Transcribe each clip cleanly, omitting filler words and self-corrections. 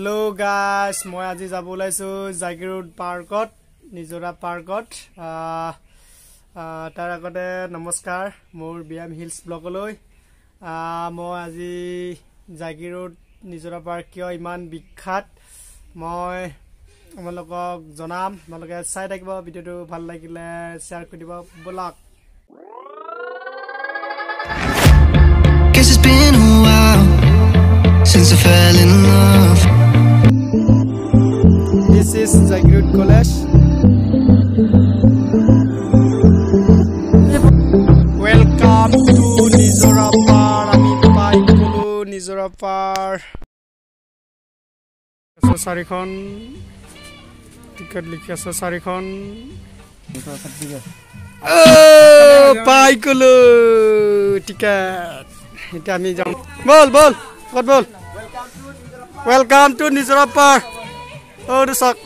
Hello guys, মই আজি যাব ওলাইছো জাগিৰোড পাৰ্কত নিজৰা পাৰ্কত তাৰ আগতে নমস্কাৰ মোৰ বিয়াম হিলছ ব্লগলৈ মই আজি জাগিৰোড নিজৰা পাৰ্ক কিয় ইমান বিখ্যাত মই আপোনালোকক জনাম আপোনালোকে চাই থাকিব ভিডিওটো ভাল লাগিলে শেয়াৰ কৰি দিব blog Guess it's been a while since I fell in love This is Zagreb College Welcome to Nijora Park Ami pai kolo Nijora Park So sarikhon ticket likhi ase sarikhon pai kolo ticket এটা আমি যাম বল বল কত বল Welcome to Nijora Park Oh, the sock.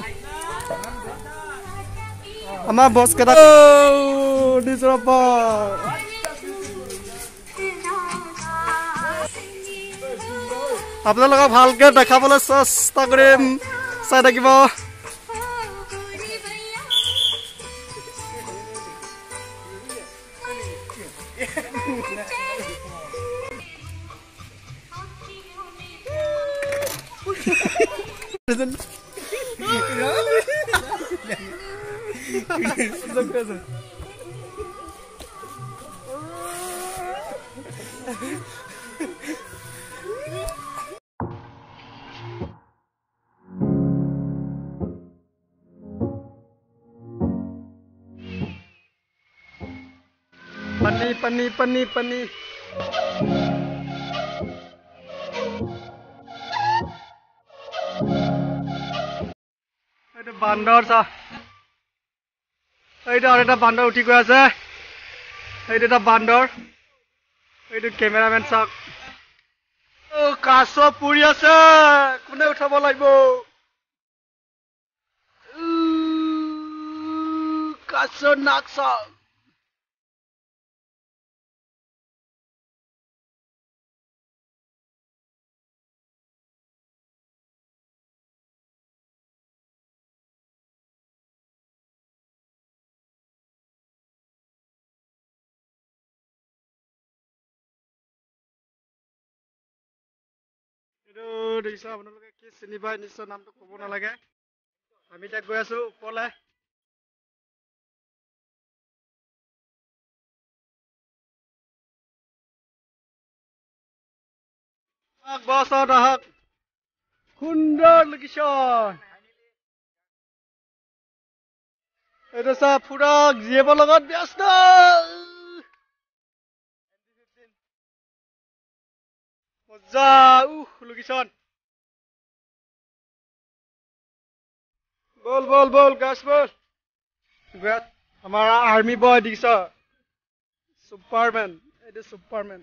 I'm a boss. Oh, Nijora Park. আপনার লগা ভালকে দেখাবলে চেষ্টা কৰিম চাই থাকিব Pani. Ada bandar sa. Ada bandar uthi goi ase. Ada bandar. Ada cameraman sa. Oh, kaso puri ase. Kune uthabo lagbo. Kaso naksa. Desa আপোনালোকে কি চিনি পায় নিশ্চয় নামটো ক'ব নালাগে আমি তাক গৈ আছো ওপৰলে বছৰ দহক সুন্দৰ লোকেশ্যন এটা সা পুৰা জীৱৰ লগত ব্যস্ত মজা লোকেশ্যন बोल गाइस बोल हमारा आर्मी बॉय दिखसा सुपरमैन it is सुपरमैन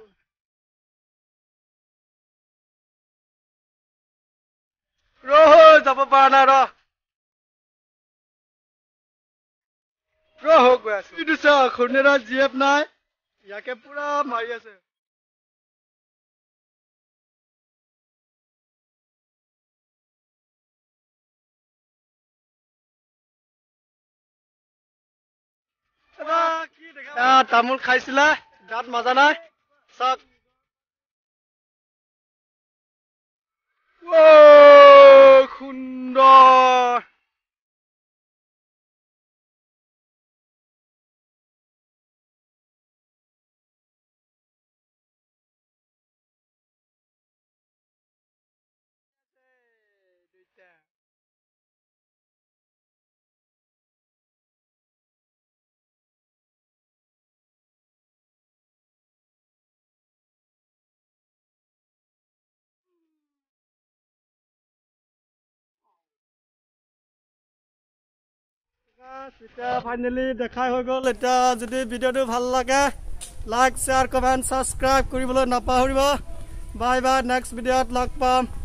रोहो যাব পানা रोहो গৈ আছে ইদুসা খুনেৰা জিএফ নাই ইয়াকে পুৰা মাৰি আছে তামোল খাইছিলা গাত মজা নাই সক ও সুন্দৰ এটা ফাইনালি দেখাই হৈ গ'ল এটা যদি ভিডিওটো ভাল লাগে লাইক শেয়াৰ কমেন্ট সাবস্ক্ৰাইব কৰিবলৈ নাপাহৰিব বাই বাই নেক্সট ভিডিওত লগ পাম